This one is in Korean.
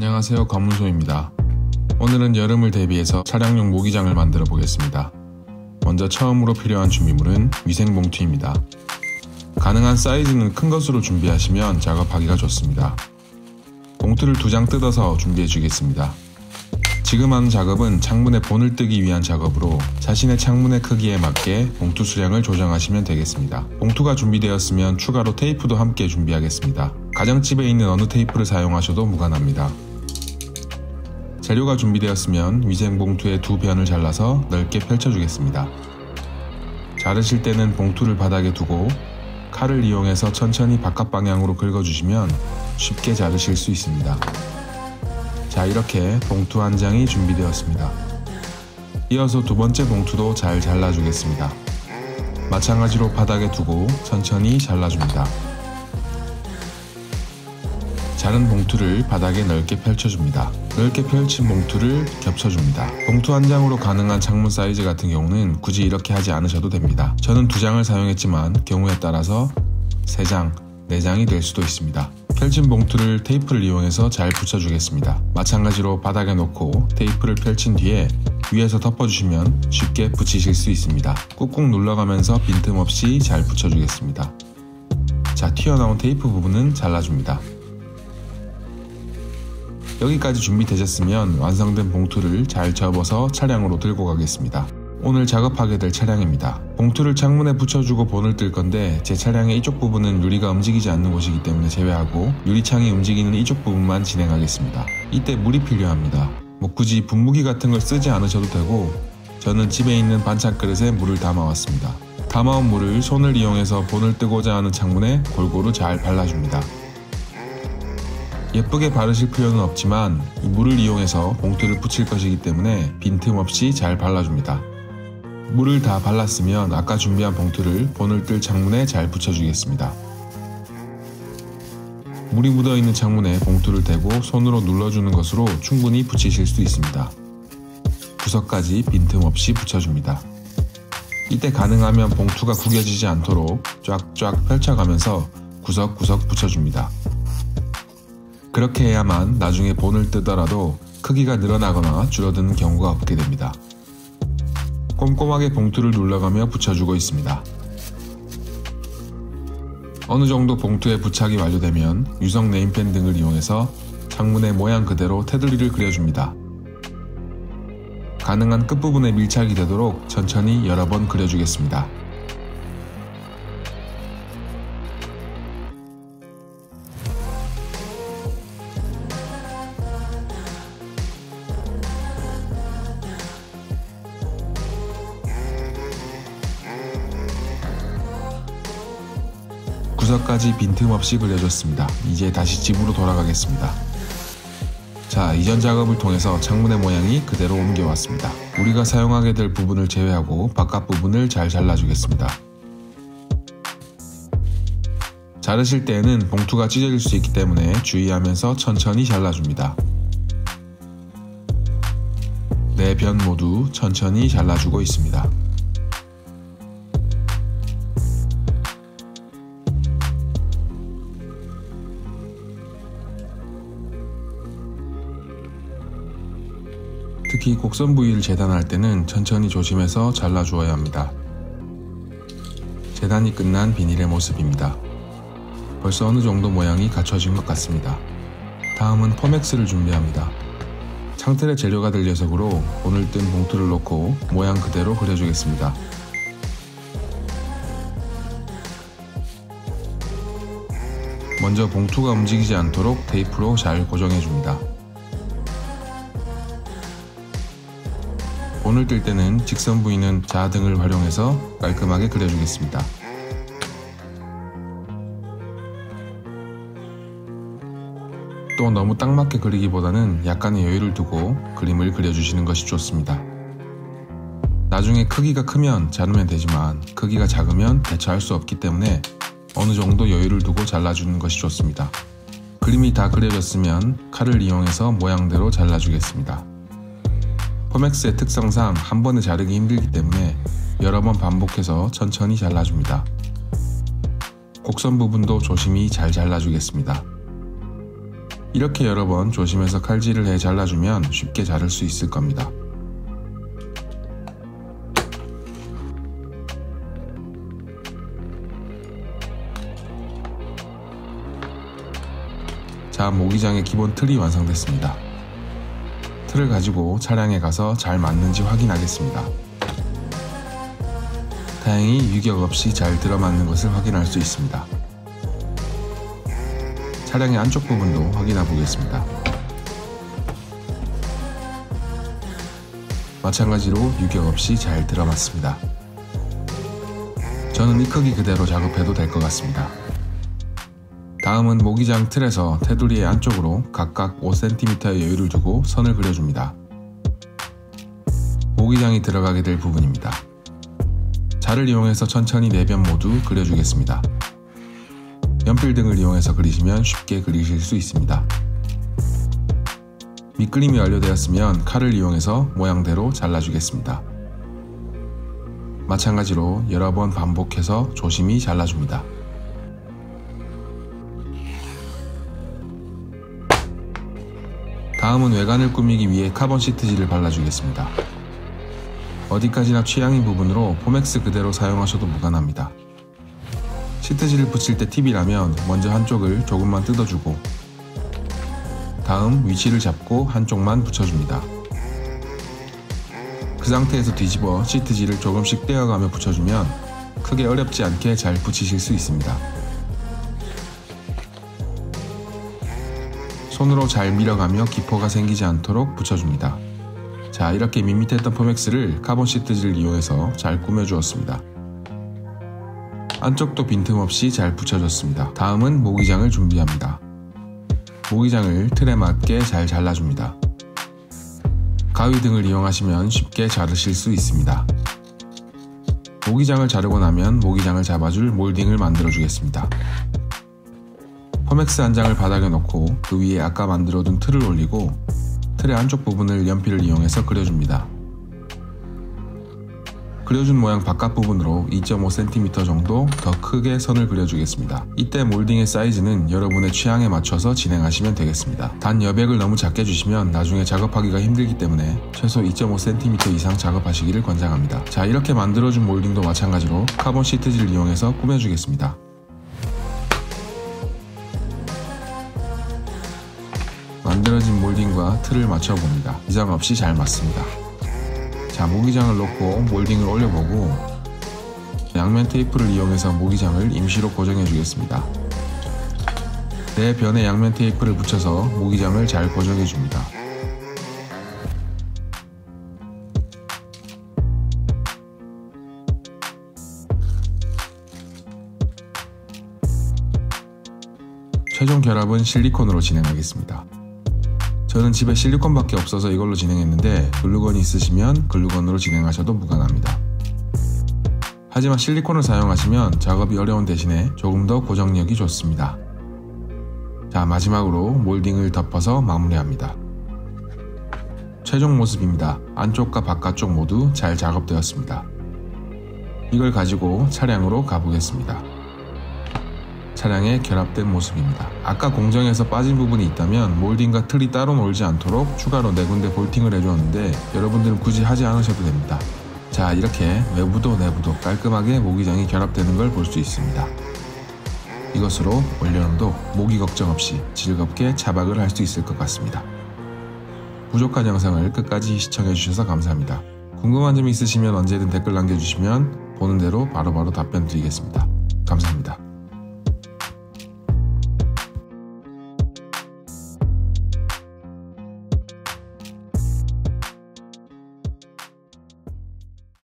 안녕하세요, 검은소입니다. 오늘은 여름을 대비해서 차량용 모기장을 만들어 보겠습니다. 먼저 처음으로 필요한 준비물은 위생봉투입니다. 가능한 사이즈는 큰 것으로 준비하시면 작업하기가 좋습니다. 봉투를 2장 뜯어서 준비해 주겠습니다. 지금 하는 작업은 창문의 본을 뜨기 위한 작업으로 자신의 창문의 크기에 맞게 봉투 수량을 조정하시면 되겠습니다. 봉투가 준비되었으면 추가로 테이프도 함께 준비하겠습니다. 가정집에 있는 어느 테이프를 사용하셔도 무관합니다. 재료가 준비되었으면 위생봉투의 2변을 잘라서 넓게 펼쳐주겠습니다. 자르실 때는 봉투를 바닥에 두고 칼을 이용해서 천천히 바깥 방향으로 긁어주시면 쉽게 자르실 수 있습니다. 자, 이렇게 봉투 한 장이 준비되었습니다. 이어서 2번째 봉투도 잘 잘라주겠습니다. 마찬가지로 바닥에 두고 천천히 잘라줍니다. 자른 봉투를 바닥에 넓게 펼쳐줍니다. 넓게 펼친 봉투를 겹쳐줍니다. 봉투 한 장으로 가능한 창문 사이즈 같은 경우는 굳이 이렇게 하지 않으셔도 됩니다. 저는 2장을 사용했지만 경우에 따라서 3장, 4장이 될 수도 있습니다. 펼친 봉투를 테이프를 이용해서 잘 붙여주겠습니다. 마찬가지로 바닥에 놓고 테이프를 펼친 뒤에 위에서 덮어주시면 쉽게 붙이실 수 있습니다. 꾹꾹 눌러가면서 빈틈없이 잘 붙여주겠습니다. 자, 튀어나온 테이프 부분은 잘라줍니다. 여기까지 준비되셨으면 완성된 봉투를 잘 접어서 차량으로 들고 가겠습니다. 오늘 작업하게 될 차량입니다. 봉투를 창문에 붙여주고 본을 뜰 건데 제 차량의 이쪽 부분은 유리가 움직이지 않는 곳이기 때문에 제외하고 유리창이 움직이는 이쪽 부분만 진행하겠습니다. 이때 물이 필요합니다. 굳이 분무기 같은 걸 쓰지 않으셔도 되고 저는 집에 있는 반찬 그릇에 물을 담아왔습니다. 담아온 물을 손을 이용해서 본을 뜨고자 하는 창문에 골고루 잘 발라줍니다. 예쁘게 바르실 필요는 없지만 이 물을 이용해서 봉투를 붙일 것이기 때문에 빈틈없이 잘 발라줍니다. 물을 다 발랐으면 아까 준비한 봉투를 본을 뜰 창문에 잘 붙여주겠습니다. 물이 묻어있는 창문에 봉투를 대고 손으로 눌러주는 것으로 충분히 붙이실 수 있습니다. 구석까지 빈틈없이 붙여줍니다. 이때 가능하면 봉투가 구겨지지 않도록 쫙쫙 펼쳐가면서 구석구석 붙여줍니다. 그렇게 해야만 나중에 본을 뜨더라도 크기가 늘어나거나 줄어드는 경우가 없게 됩니다. 꼼꼼하게 봉투를 눌러가며 붙여주고 있습니다. 어느 정도 봉투에 부착이 완료되면 유성 네임펜 등을 이용해서 창문의 모양 그대로 테두리를 그려줍니다. 가능한 끝부분에 밀착이 되도록 천천히 여러 번 그려주겠습니다. 구석까지 빈틈없이 그려줬습니다. 이제 다시 집으로 돌아가겠습니다. 자, 이전 작업을 통해서 창문의 모양이 그대로 옮겨왔습니다. 우리가 사용하게 될 부분을 제외하고 바깥 부분을 잘 잘라주겠습니다. 자르실 때에는 봉투가 찢어질 수 있기 때문에 주의하면서 천천히 잘라줍니다. 4변 모두 천천히 잘라주고 있습니다. 특히 곡선 부위를 재단할 때는 천천히 조심해서 잘라주어야 합니다. 재단이 끝난 비닐의 모습입니다. 벌써 어느 정도 모양이 갖춰진 것 같습니다. 다음은 포맥스를 준비합니다. 창틀에 재료가 될 녀석으로 본을 뜬 봉투를 놓고 모양 그대로 그려주겠습니다. 먼저 봉투가 움직이지 않도록 테이프로 잘 고정해줍니다. 본을 뜰 때는 직선 부위는 자 등을 활용해서 깔끔하게 그려주겠습니다. 또 너무 딱 맞게 그리기보다는 약간의 여유를 두고 그림을 그려주시는 것이 좋습니다. 나중에 크기가 크면 자르면 되지만 크기가 작으면 대처할 수 없기 때문에 어느 정도 여유를 두고 잘라주는 것이 좋습니다. 그림이 다 그려졌으면 칼을 이용해서 모양대로 잘라주겠습니다. 포맥스의 특성상 한 번에 자르기 힘들기 때문에 여러 번 반복해서 천천히 잘라줍니다. 곡선 부분도 조심히 잘 잘라주겠습니다. 이렇게 여러 번 조심해서 칼질을 해 잘라주면 쉽게 자를 수 있을 겁니다. 자, 모기장의 기본 틀이 완성됐습니다. 틀을 가지고 차량에 가서 잘 맞는지 확인하겠습니다. 다행히 유격 없이 잘 들어맞는 것을 확인할 수 있습니다. 차량의 안쪽 부분도 확인해 보겠습니다. 마찬가지로 유격 없이 잘 들어맞습니다. 저는 이 크기 그대로 작업해도 될 것 같습니다. 다음은 모기장 틀에서 테두리의 안쪽으로 각각 5cm의 여유를 두고 선을 그려줍니다. 모기장이 들어가게 될 부분입니다. 자를 이용해서 천천히 4변 모두 그려주겠습니다. 연필 등을 이용해서 그리시면 쉽게 그리실 수 있습니다. 밑그림이 완료되었으면 칼을 이용해서 모양대로 잘라주겠습니다. 마찬가지로 여러 번 반복해서 조심히 잘라줍니다. 다음은 외관을 꾸미기 위해 카본 시트지를 발라주겠습니다. 어디까지나 취향인 부분으로 포맥스 그대로 사용하셔도 무관합니다. 시트지를 붙일 때 팁이라면 먼저 한쪽을 조금만 뜯어주고 다음 위치를 잡고 한쪽만 붙여줍니다. 그 상태에서 뒤집어 시트지를 조금씩 떼어가며 붙여주면 크게 어렵지 않게 잘 붙이실 수 있습니다. 손으로 잘 밀어가며 기포가 생기지 않도록 붙여줍니다. 자, 이렇게 밋밋했던 포맥스를 카본 시트지를 이용해서 잘 꾸며주었습니다. 안쪽도 빈틈없이 잘 붙여줬습니다. 다음은 모기장을 준비합니다. 모기장을 틀에 맞게 잘 잘라줍니다. 가위 등을 이용하시면 쉽게 자르실 수 있습니다. 모기장을 자르고 나면 모기장을 잡아줄 몰딩을 만들어 주겠습니다. 포맥스 한 장을 바닥에 놓고 그 위에 아까 만들어둔 틀을 올리고 틀의 안쪽 부분을 연필을 이용해서 그려줍니다. 그려준 모양 바깥 부분으로 2.5cm 정도 더 크게 선을 그려주겠습니다. 이때 몰딩의 사이즈는 여러분의 취향에 맞춰서 진행하시면 되겠습니다. 단 여백을 너무 작게 주시면 나중에 작업하기가 힘들기 때문에 최소 2.5cm 이상 작업하시기를 권장합니다. 자, 이렇게 만들어준 몰딩도 마찬가지로 카본 시트지를 이용해서 꾸며주겠습니다. 만들어진 몰딩과 틀을 맞춰봅니다. 이상 없이 잘 맞습니다. 자, 모기장을 놓고 몰딩을 올려보고 양면 테이프를 이용해서 모기장을 임시로 고정해 주겠습니다. 4변의 양면 테이프를 붙여서 모기장을 잘 고정해 줍니다. 최종 결합은 실리콘으로 진행하겠습니다. 저는 집에 실리콘밖에 없어서 이걸로 진행했는데 글루건이 있으시면 글루건으로 진행하셔도 무관합니다. 하지만 실리콘을 사용하시면 작업이 어려운 대신에 조금 더 고정력이 좋습니다. 자, 마지막으로 몰딩을 덮어서 마무리합니다. 최종 모습입니다. 안쪽과 바깥쪽 모두 잘 작업되었습니다. 이걸 가지고 차량으로 가보겠습니다. 차량에 결합된 모습입니다. 아까 공정에서 빠진 부분이 있다면 몰딩과 틀이 따로 놀지 않도록 추가로 4군데 볼팅을 해주었는데 여러분들은 굳이 하지 않으셔도 됩니다. 자, 이렇게 외부도 내부도 깔끔하게 모기장이 결합되는 걸 볼 수 있습니다. 이것으로 올여름도 모기 걱정 없이 즐겁게 차박을 할 수 있을 것 같습니다. 부족한 영상을 끝까지 시청해주셔서 감사합니다. 궁금한 점이 있으시면 언제든 댓글 남겨주시면 보는 대로 바로바로 답변 드리겠습니다. 감사합니다.